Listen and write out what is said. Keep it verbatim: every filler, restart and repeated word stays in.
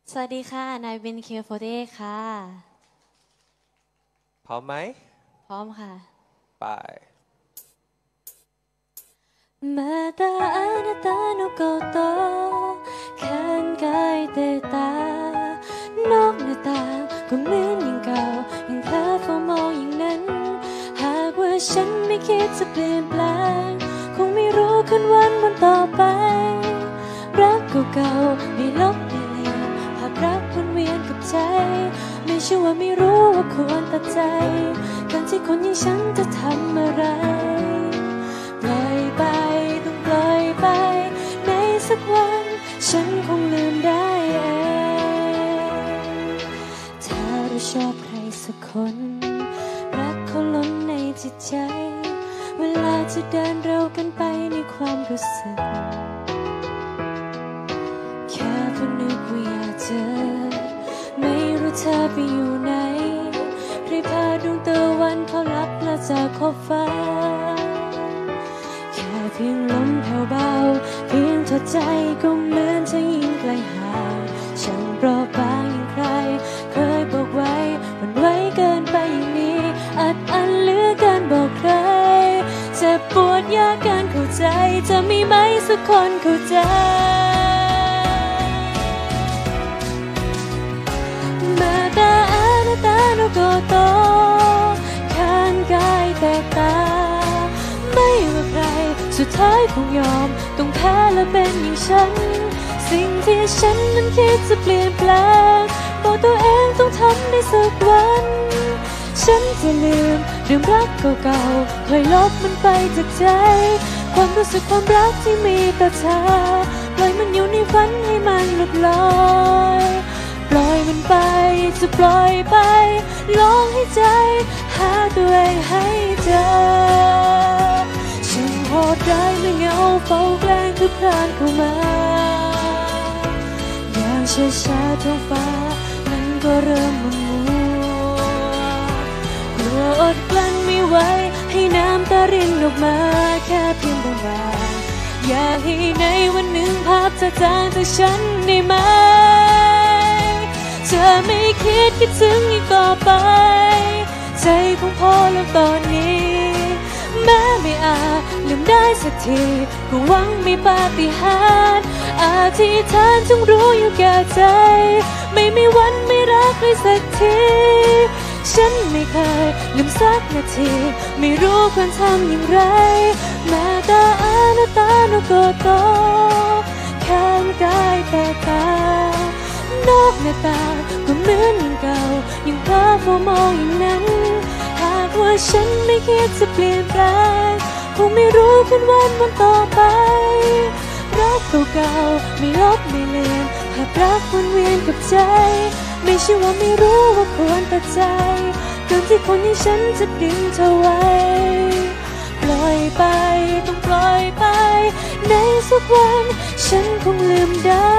สวัสดีค่ะนายเบนเคโฟเดค่ะพร้อมไหมพร้อมค่ะไปまたあなたのこと考えてたนอกหน้าต่างก็เหมือนอย่างเก่ายังเพ้อเฝ้ามองอย่างนั้นหากว่าฉันไม่คิดจะเปลี่ยนแปลงคงไม่รู้คืนวันวันต่อไปรักเก่าๆไม่ลบไม่เลือนภาพรักวนเวียนกับใจไม่ใช่ว่าไม่รู้ว่าควรตัดใจการที่คนอย่างฉันจะทำอะไรปล่อยไปต้องปล่อยไปในสักวันฉันคงลืมได้เองถ้าเราชอบใครสักคนรักเขาล้นในจิตใจเวลาจะเดินเร็วกันไปในความรู้สึกแค่พนึกว่าอยากเจอไม่รู้เธอไปอยู่ไหนใครพาดวงตะวันเขาลับละจากขอบฟ้าแค่เพียงลมแผ่วเบาเพียงทอดใจก็เหมือนจะยิ่งไกลห่างฉันเปราะบางอย่างใครเคยบอกไว้มันไว้เกินไปอย่างนี้อัดอั้นเหลือเกินบอกใครเจ็บปวดยากเกินเข้าใจจะมีไหมสักคนเข้าใจまたあなたのこと考えてたไม่ว่าใครสุดท้ายคงยอมต้องแพ้และเป็นอย่างฉันสิ่งที่ฉันนั้นคิดจะเปลี่ยนแปลงบอกตัวเองต้องทำได้สักวันฉันจะลืมเรื่องรักเก่าๆเคยลบมันไปจากใจความรู้สึกความรักที่มีต่อเธอปล่อยมันอยู่ในฝันให้มันหลุดลอยปล่อยมันไปจะปล่อยไปลองให้ใจหาตัวเองให้เจอฉันโหดร้ายไม่เงาเฝ้าแกล้งทุกครานเข้ามาอย่างช้าๆท้องฟ้ามันก็เริ่มมัวกลัวอดกลั้นไม่ไหวให้น้ำตารินออกมาแค่เพียงบางๆอยากให้ในวันหนึ่งภาพจะจางจากฉันได้ไหมเธอไม่คิดคิดถึงอีกต่อไปใจคงพอแล้วตอนนี้แม้ไม่อาจลืมได้สักทีก็หวังมีปาฏิหาริย์อธิษฐานจงรู้อยู่แก่ใจไม่มีวันไม่รักใครสักทีฉันไม่เคยลืมสักนาทีไม่รู้ควรทำอย่างไรแม้แต่あなたのこと考えてたนอกหน้าต่างก็เหมือนอย่างเก่ายังเพ้อเฝ้ามองอย่างนั้นหากว่าฉันไม่คิดจะเปลี่ยนแปลงคงไม่รู้คืนวันวันต่อไปรักเก่าๆไม่ลบไม่เลือนภาพรักวนเวียนกับใจไม่ใช่ว่าไม่รู้ว่าควรตัดใจเกินที่คนอย่างฉันจะดึงเธอไว้ปล่อยไปต้องปล่อยไปในสักวันฉันคงลืมได้